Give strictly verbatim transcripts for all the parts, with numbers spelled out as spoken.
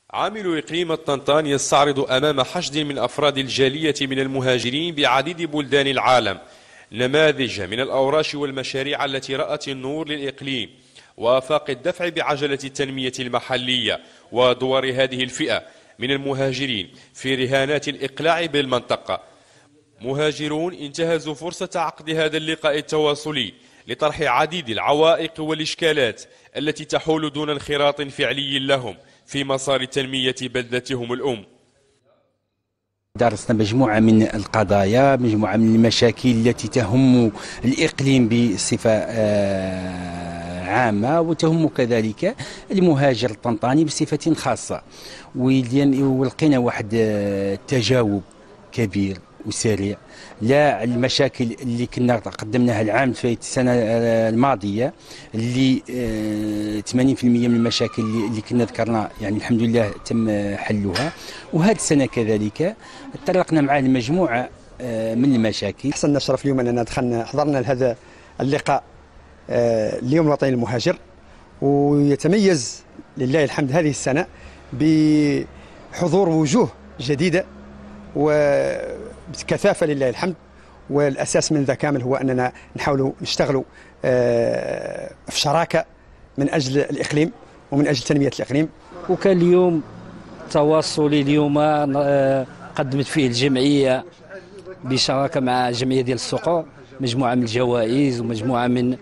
عامل إقليم الطنطان يستعرض أمام حشد من أفراد الجالية من المهاجرين بعديد بلدان العالم نماذج من الأوراش والمشاريع التي رأت النور للإقليم وآفاق الدفع بعجلة التنمية المحلية ودور هذه الفئة من المهاجرين في رهانات الإقلاع بالمنطقة. مهاجرون انتهزوا فرصة عقد هذا اللقاء التواصلي لطرح عديد العوائق والإشكالات التي تحول دون انخراط فعلي لهم في مسار تنمية بلدتهم الأم. درسنا مجموعة من القضايا، مجموعة من المشاكل التي تهم الإقليم بصفة عامة وتهم كذلك المهاجر الطنطاني بصفة خاصة، ولقينا واحد التجاوب كبير وسريع لا المشاكل اللي كنا قدمناها العام في السنه الماضيه اللي ثمانين بالمئة من المشاكل اللي كنا ذكرنا يعني الحمد لله تم حلها، وهذه السنه كذلك تطرقنا مع المجموعه من المشاكل. حصلنا الشرف اليوم اننا دخلنا حضرنا لهذا اللقاء اليوم الوطني للمهاجر، ويتميز لله الحمد هذه السنه بحضور وجوه جديده وبكثافة لله الحمد. والأساس من ذا كامل هو أننا نحاولوا نشتغلوا في شراكة من أجل الإقليم ومن أجل تنمية الإقليم. وكان اليوم تواصلي اليوم قدمت فيه الجمعية بشراكة مع جمعية ديال السقو مجموعة من الجوائز ومجموعة من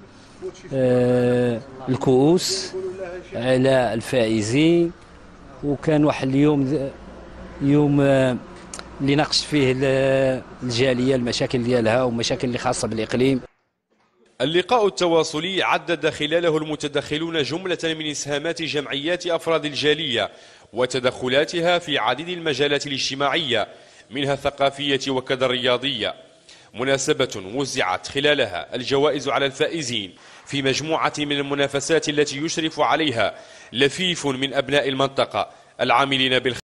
الكؤوس على الفائزين، وكان واحد اليوم يوم اللي ناقشت فيه الجالية المشاكل ديالها ومشاكل اللي خاصة بالإقليم. اللقاء التواصلي عدد خلاله المتدخلون جملة من إسهامات جمعيات أفراد الجالية وتدخلاتها في عديد المجالات الاجتماعية منها الثقافية وكذا الرياضية. مناسبة وزعت خلالها الجوائز على الفائزين في مجموعة من المنافسات التي يشرف عليها لفيف من أبناء المنطقة العاملين بالخير.